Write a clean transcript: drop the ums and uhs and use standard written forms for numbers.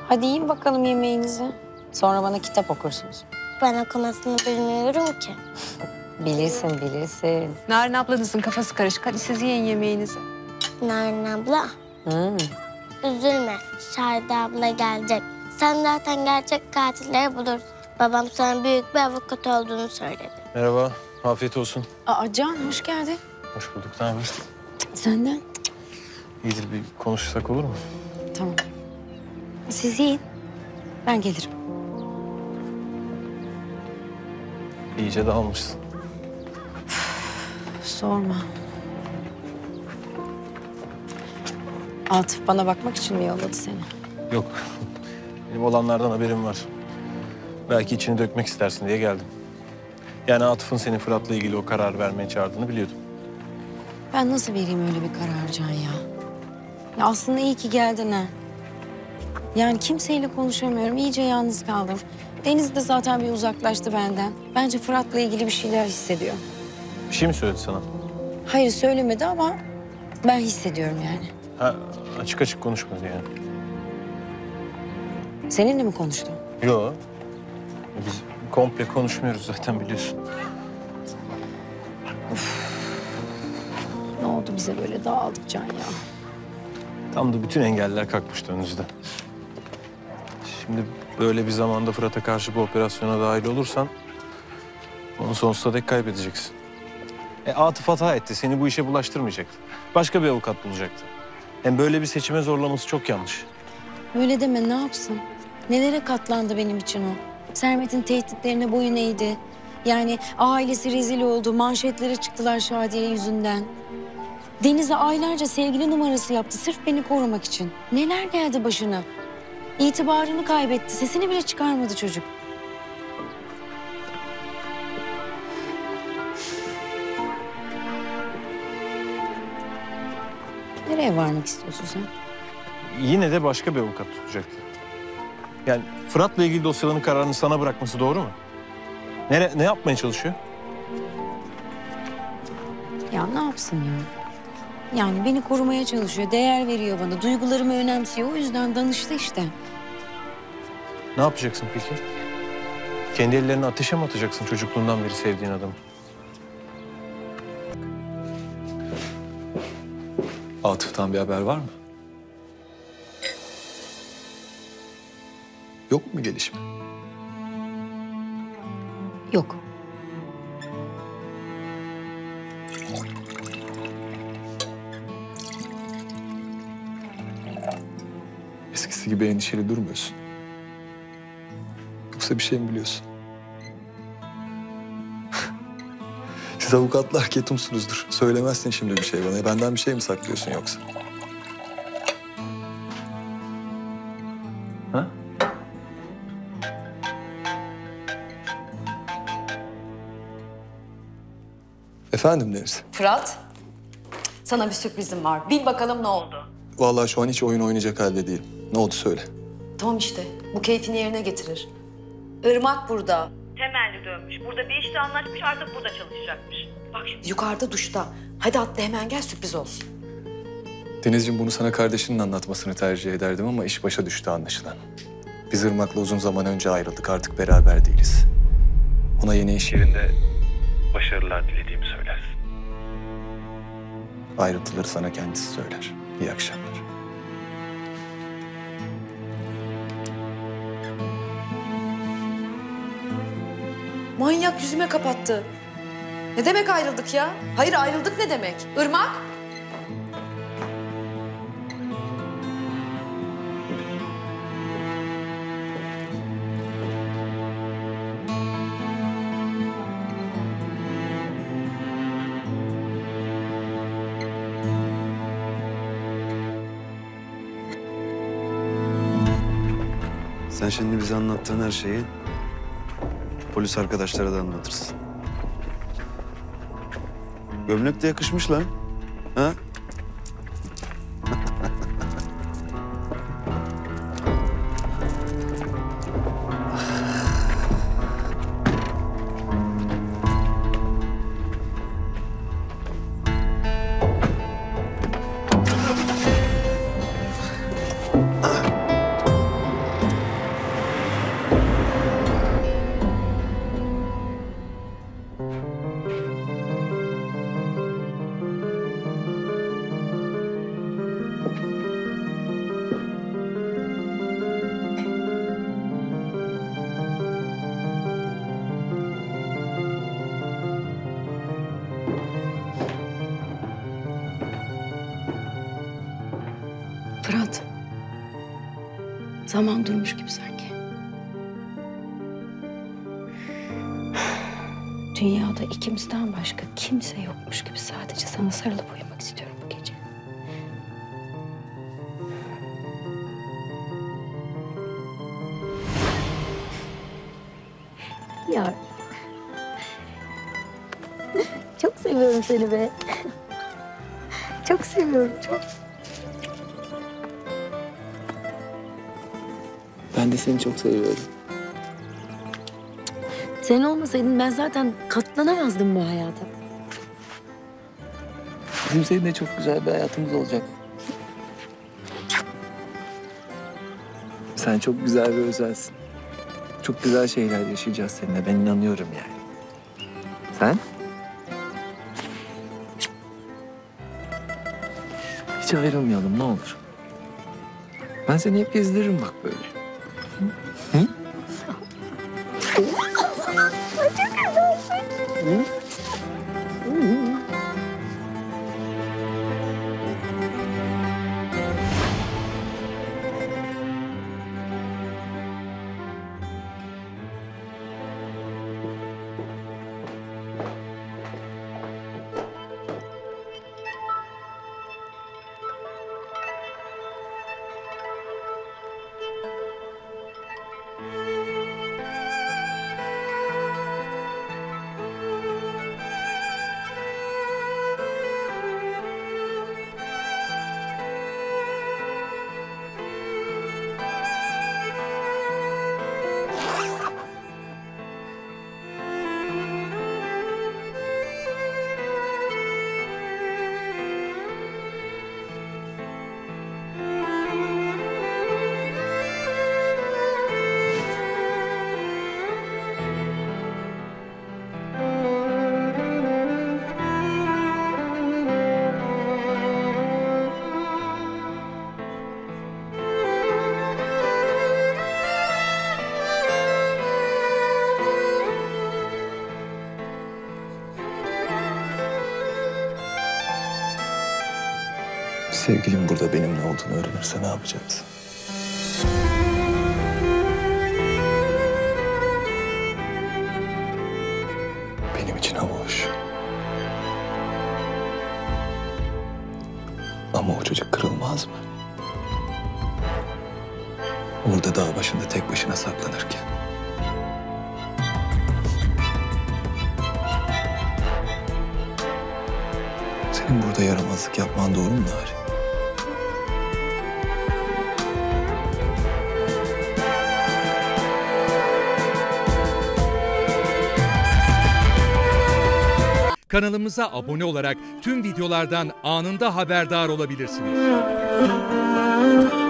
Hadi yiyin bakalım yemeğinizi. Sonra bana kitap okursunuz. Ben okumasını bilmiyorum ki. Bilirsin, bilirsin. Narin ablanızın kafası karışık. Hadi siz yiyin yemeğinizi. Narin abla, Hmm. üzülme. Şahide abla gelecek. Sen zaten gerçek katilleri bulursun. Babam sana büyük bir avukat olduğunu söyledi. Merhaba, afiyet olsun. Aa Can, hoş geldin. Hoş bulduk, ne haber? Senden. İyidir, bir konuşsak olur mu? Tamam. Siz yiyin. Ben gelirim. İyice dağılmışsın. Sorma. Atıf bana bakmak için mi yolladı seni? Yok, benim olanlardan haberim var. Belki içini dökmek istersin diye geldim. Yani Atıf'ın seni Fırat'la ilgili o karar vermeye çağırdığını biliyordum. Ben nasıl vereyim öyle bir karar Can ya? Ya aslında iyi ki geldin ha. Yani kimseyle konuşamıyorum. İyice yalnız kaldım. Deniz de zaten bir uzaklaştı benden. Bence Fırat'la ilgili bir şeyler hissediyor. Bir şey mi söyledi sana? Hayır söylemedi ama ben hissediyorum yani. Ha, açık açık konuşmadı yani. Seninle mi konuştu? Yok. Biz komple konuşmuyoruz zaten biliyorsun. Ne oldu bize böyle dağıldık Can ya? Tam da bütün engeller kalkmıştı önünüzden. Şimdi böyle bir zamanda Fırat'a karşı bu operasyona dahil olursan onu sonsuza dek kaybedeceksin. Atıf hata etti. Seni bu işe bulaştırmayacaktı. Başka bir avukat bulacaktı. Hem böyle bir seçime zorlaması çok yanlış. Öyle deme, ne yapsın? Nelere katlandı benim için o? Sermet'in tehditlerine boyun eğdi. Yani ailesi rezil oldu, manşetlere çıktılar Şadiye yüzünden. Deniz'e aylarca sevgili numarası yaptı sırf beni korumak için. Neler geldi başına? İtibarını kaybetti, sesini bile çıkarmadı çocuk. Nereye varmak istiyorsun sen? Yine de başka bir avukat tutacaktı. Yani Fırat'la ilgili dosyaların kararını sana bırakması doğru mu? Ne yapmaya çalışıyor? Ya ne yapsın ya? Yani beni korumaya çalışıyor, değer veriyor bana, duygularımı önemsiyor. O yüzden danıştı işte. Ne yapacaksın peki? Kendi ellerini ateşe mi atacaksın çocukluğundan beri sevdiğin adamı? Atıf'tan bir haber var mı? Yok mu gelişme? Yok. Eskisi gibi endişeli durmuyorsun. Yoksa bir şey mi biliyorsun? Siz avukatlar ketumsunuzdur. Söylemezsin şimdi bir şey bana. Benden bir şey mi saklıyorsun yoksa? Ha? Efendim Deniz. Fırat, sana bir sürprizim var. Bil bakalım ne oldu? Vallahi şu an hiç oyun oynayacak halde değilim. Ne oldu söyle. Tamam işte, bu keyfini yerine getirir. Irmak burada. Temelli dönmüş. Burada bir işte anlaşmış, artık burada çalışacakmış. Bak şimdi. Yukarıda duşta. Hadi atla hemen gel, sürpriz olsun. Denizciğim bunu sana kardeşinin anlatmasını tercih ederdim ama iş başa düştü anlaşılan. Biz Irmak'la uzun zaman önce ayrıldık, artık beraber değiliz. Ona yeni iş yerinde başarılar dilediğimi söylersin. Ayrıntıları sana kendisi söyler. İyi akşamlar. Manyak yüzüme kapattı. Ne demek ayrıldık ya? Hayır ayrıldık ne demek? Irmak? Sen şimdi bize anlattığın her şeyi polis arkadaşlara da anlatırsın. Gömlek de yakışmış lan. Ha? Zaman durmuş gibi sanki. Dünyada ikimizden başka kimse yokmuş gibi sadece sana sarılıp uyumak istiyorum bu gece. Ya. Çok seviyorum seni be. Çok seviyorum, çok. Ben de seni çok seviyorum. Sen olmasaydın ben zaten katlanamazdım bu hayata. Bizim seninle çok güzel bir hayatımız olacak. Sen çok güzel ve özelsin. Çok güzel şeyler yaşayacağız seninle. Ben inanıyorum yani. Sen? Hiç ayrılmayalım ne olur. Ben seni hep gezdiririm bak böyle. Hı? Sevgilim burada benim ne olduğunu öğrenirse ne yapacaksın? Benim için hava hoş. Ama o çocuk kırılmaz mı? Orada dağ başında tek başına saklanırken. Senin burada yaramazlık yapman doğru mu Nari? Kanalımıza abone olarak tüm videolardan anında haberdar olabilirsiniz.